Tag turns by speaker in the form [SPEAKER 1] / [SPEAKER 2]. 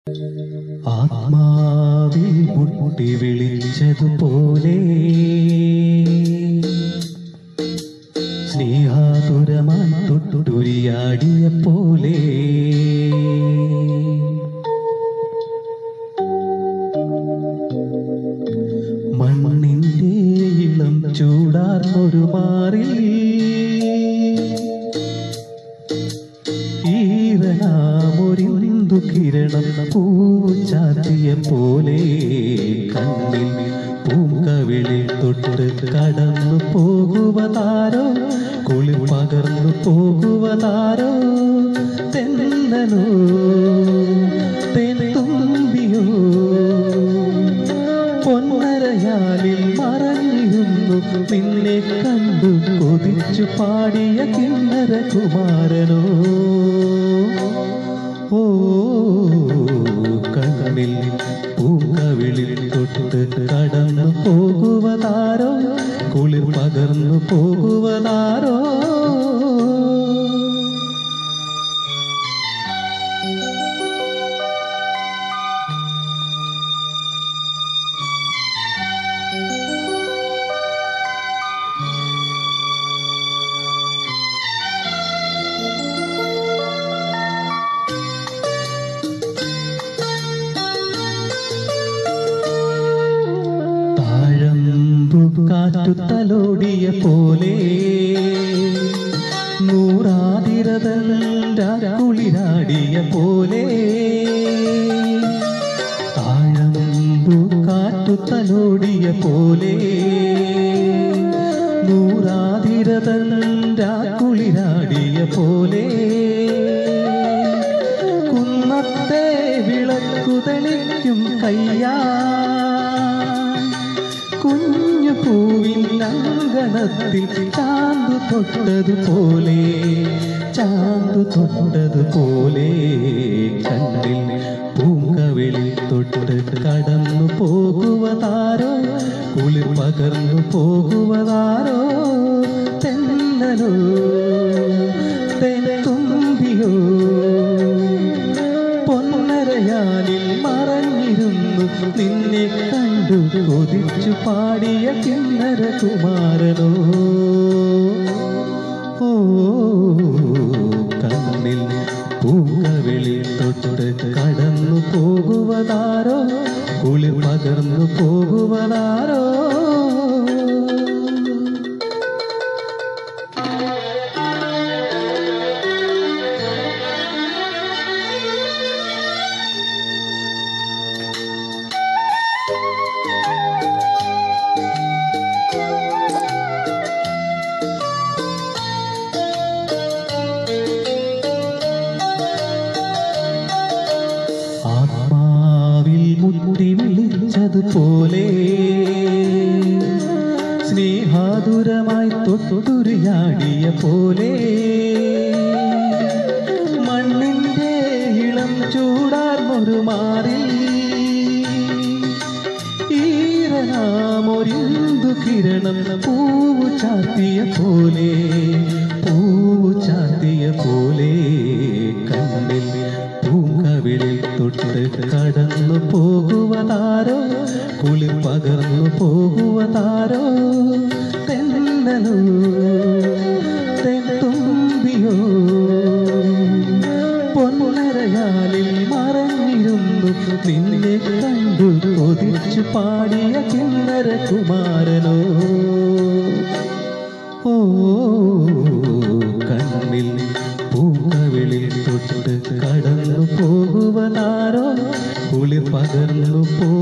[SPEAKER 1] ആത്മാവിൽ മുട്ടി വിളിച്ചതുപോലെ സ്നേഹാതുരമായി തൊട്ടുരിയാടിയ പോലെ മണ്ണിന്റെ ഇളം ചൂടാർന്നൊരു മാറിൽ ഈറനാമൊരിന്തു കിരണം പൂച്ചാത്തിയ പോലെ കണ്ണിൽ പൂങ്കവിളിൽ തൊട്ട് കടന്നു പോകുവതാരോ കുളിർ പകർന്നു പോകുവതാരോ തെന്നലോ തെന്തുമ്പിയോ പൊന്നരയാലിൽ മറഞ്ഞിരുന്നു നിന്നെ കണ്ടു കൊതിച്ചു പാടിയ കിന്നര കുമാരനോ ഓ കണ്ണിൽ പൂങ്കവിളിൽ തൊട്ട് കടന്നു പോകുവതാരോ കുളിർ പകർന്നു പോകുവതാരോ കാറ്റുതലോടിയ പോലെ നൂറാതിരതകുളിരാടിയ പോലെ താഴമ്പു കാറ്റുതലോടിയ പോലെ നൂറാതിരതകുളിരാടിയ പോലെ കുന്നത്തെ വിളക്കുതെളിക്കും കയ്യാ കുഞ്ഞു പൂവിൻ അങ്കണത്തിൽ ചാന്തു തൊട്ടതുപോലെ കണ്ണിൽ പൂങ്കവിളിൽ തൊട്ട് കടന്നു പോകുവതാരോ കുളിർ പകർന്നു പോകുവതാരോ തെന്നലോ തെന്തുമ്പിയോ പൊന്നരയാലിൽ മറഞ്ഞിരുന്നു നിന്നെ കണ്ടു കൊതിച്ചു പാടിയ കിന്നര കുമാരനോ ഓ കണ്ണിൽ പൂങ്കവിളിൽ തൊട്ട് കടന്നു പോകുവതാരോ കുളിർ പകർന്നു പോകുവതാരോ മുട്ടി വിളിച്ചതുപോലെ സ്നേഹാതുരമായി തൊട്ടുരിയാടിയ പോലെ മണ്ണിന്റെ ഇളം ചൂടാർന്നൊരു മാറി ഈറനാമൊരിന്തു കിരണം പൂവു ചാത്തിയ പോലെ കണ്ണിൽ പൂങ്കവിളിൽ തൊട്ട് കടന്നു പോകുവതാരോ കുളിർ പകർന്നു പോകുവതാരോ തെന്നലോ തെന്തുമ്പിയോ പൊന്നരയാലിൽ മറഞ്ഞിരുന്നു നിന്നെ കണ്ടു കൊതിച്ചു പാടിയ കിന്നര കുമാരനോ ഓ കണ്ണിൽ പൂങ്കവിളിൽ തൊട്ട് കടന്നു പോകുവതാരോ കുളിർ പകർന്നു